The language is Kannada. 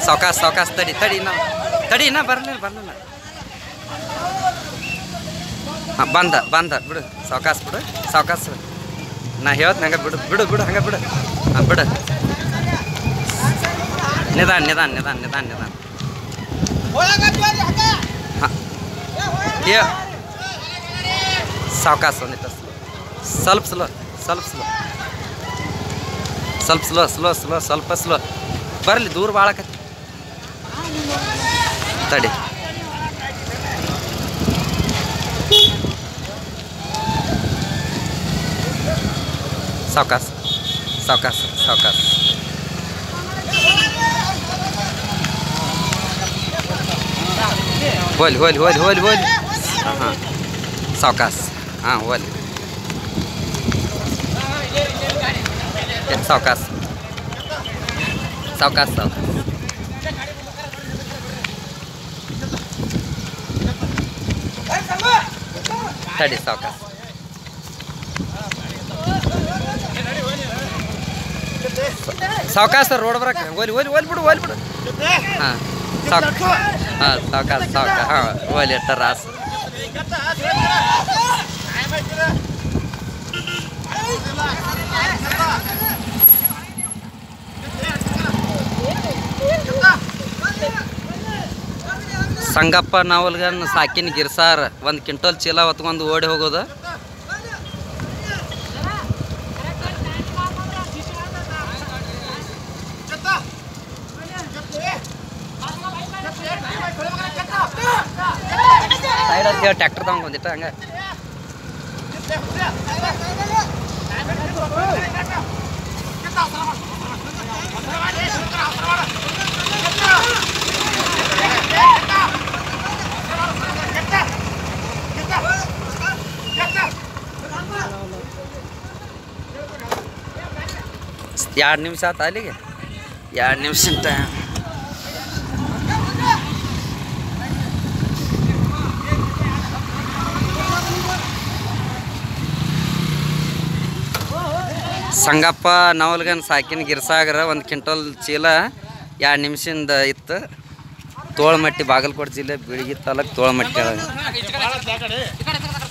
ಸಾವಕಾಶ ಸಾವಕಾಶ ತಡಿ ತಡಿ ನಾ ತಡಿ ನಾ ಬರಲಿಲ್ಲ ಬರಲಿಲ್ಲ ಹಾಂ ಬಂದ ಬಿಡು ಸಾವಕಾಶ ಬಿಡು ಸಾವಕಾಶ ನಾ ಹೇಳ್ತ ಹಂಗೆ ಬಿಡು ಬಿಡು ಬಿಡು ಹಂಗೆ ಬಿಡು ಹಾಂ ಬಿಡು ನಿಧಾನ ನಿಧಾನ ನಿಧಾನ ನಿಧಾನ ನಿಧಾನ ಹಾಂ ಸಾವಕಾಶ ಒಂದಿಟ್ಟು ಸ್ವಲ್ಪ ಸ್ಲೋ ಸ್ವಲ್ಪ ಸ್ಲೋ ಸ್ವಲ್ಪ ಸ್ಲೋ ಸ್ಲೋ ಸ್ಲೋ ಸ್ವಲ್ಪ ಸ್ಲೋ ಬರಲಿ ದೂರ ಭಾಳಕತ್ತಿ ತಡಿ ಸಾವಕಾಶ ಸಾವಕಾಶ ಸಾವಕಾಶ ಹೋಲಿ ಹೋಲಿ ಹೋಲಿ ಹೋಲಿ ಹೋಲಿ ಹಾಂ ಸಾವಕಾಶ ಹಾಂ ಹೋಲಿ ಸಾವಕಾಶ ಸಾವಕಾಶ ಸಾವಕಾಶ ತಡಿ ಸಾವಕಾಶ ಸಾವಕಾಶ ರೋಡ್ ಬರಕ ಓಲಿ ಓಲಿ ಓಲಿ ಬಿಡು ಓಲಿ ಬಿಡು ಹಾಂ ಹಾಂ ಸಾವಕಾಶ ಸಾವಕಾಶ ಹಾಂ ಓಲಿ ಎಟ್ಟ ರಾಸ ಸಂಗಪ್ಪ ನಾವಲ್ಗನ್ ಸಾಕಿನ ಗಿರ್ಸಾರ ಒಂದು ಕ್ವಿಂಟಲ್ ಚೀಲ ಹೊತ್ಕೊಂಡು ಓಡಿ ಹೋಗೋದು ಸೈಡ್ ಅಂತ ಹೇಳಿ ಟ್ಯಾಕ್ಟರ್ ತಗೊಂಡಿಟ್ಟ ಹಂಗೆ ಎರಡು ನಿಮಿಷ ಆತ ಅಲ್ಲಿಗೆ 2 ನಿಮಿಷ ಟೈಮ್ ಸಂಗಪ್ಪ ನಾವಲ್ಗನ್ ಸಾಕಿನ ಗಿರ್ಸಾಗರ ಒಂದು ಕ್ವಿಂಟಲ್ ಚೀಲ 2 ನಿಮಿಷದಿಂದ ಇತ್ತು ತೋಳ್ಮಟ್ಟಿ ಬಾಗಲಕೋಟೆ ಜಿಲ್ಲೆ ಬೀಳಗಿ ತಾಲೂಕು ತೋಳ್ಮಟ್ಟಿ